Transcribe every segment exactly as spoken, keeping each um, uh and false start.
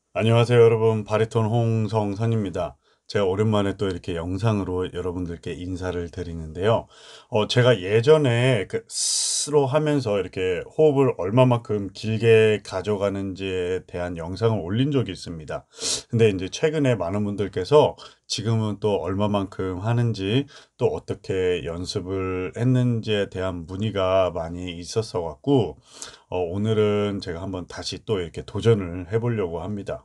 안녕하세요, 여러분. 바리톤 홍성선입니다. 제가 오랜만에 또 이렇게 영상으로 여러분들께 인사를 드리는데요. 어, 제가 예전에 그 스로 하면서 이렇게 호흡을 얼마만큼 길게 가져가는지에 대한 영상을 올린 적이 있습니다. 근데 이제 최근에 많은 분들께서 지금은 또 얼마만큼 하는지 또 어떻게 연습을 했는지에 대한 문의가 많이 있었어 갖고 어, 오늘은 제가 한번 다시 또 이렇게 도전을 해보려고 합니다.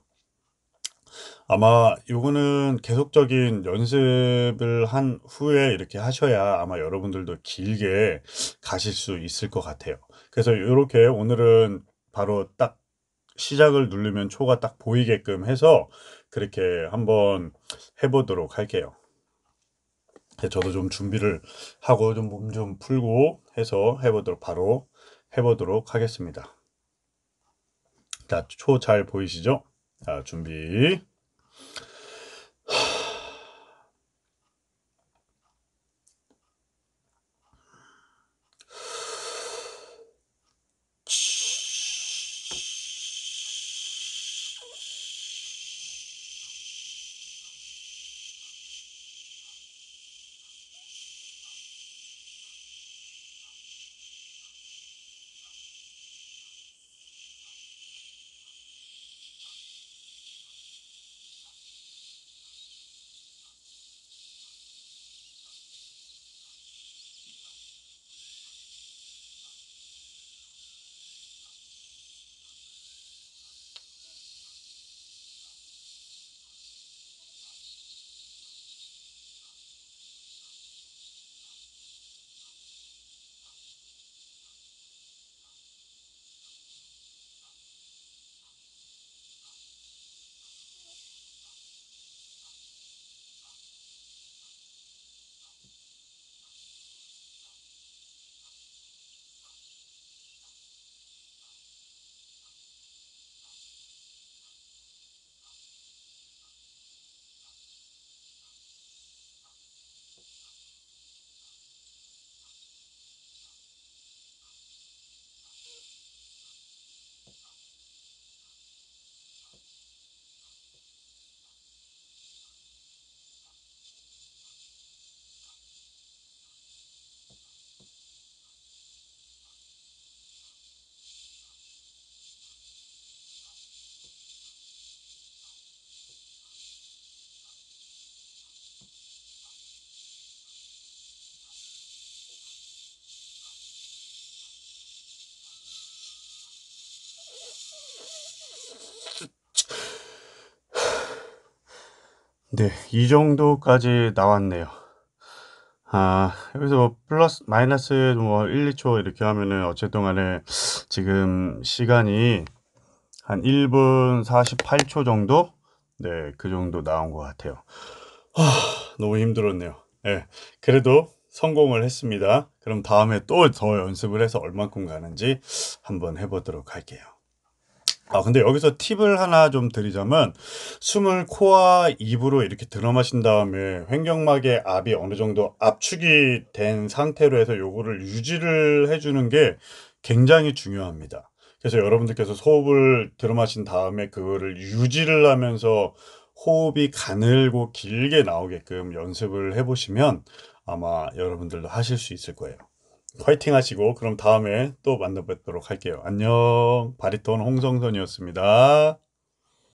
아마 요거는 계속적인 연습을 한 후에 이렇게 하셔야 아마 여러분들도 길게 가실 수 있을 것 같아요. 그래서 이렇게 오늘은 바로 딱 시작을 누르면 초가 딱 보이게끔 해서 그렇게 한번 해보도록 할게요. 저도 좀 준비를 하고 좀 몸 좀 풀고 해서 해보도록 바로 해보도록 하겠습니다. 자, 초 잘 보이시죠? 자, 준비. 네, 이 정도까지 나왔네요. 아, 여기서 뭐 플러스, 마이너스 뭐 일, 이 초 이렇게 하면은 어쨌든 간에 지금 시간이 한 일 분 사십팔 초 정도? 네, 그 정도 나온 것 같아요. 하, 너무 힘들었네요. 네, 그래도 성공을 했습니다. 그럼 다음에 또 더 연습을 해서 얼만큼 가는지 한번 해보도록 할게요. 아, 근데 여기서 팁을 하나 좀 드리자면, 숨을 코와 입으로 이렇게 들어 마신 다음에 횡격막의 압이 어느 정도 압축이 된 상태로 해서 요거를 유지를 해주는 게 굉장히 중요합니다. 그래서 여러분들께서 호흡을 들어 마신 다음에 그거를 유지를 하면서 호흡이 가늘고 길게 나오게끔 연습을 해보시면 아마 여러분들도 하실 수 있을 거예요. 화이팅 하시고 그럼 다음에 또 만나 뵙도록 할게요. 안녕. 바리톤 홍성선이었습니다.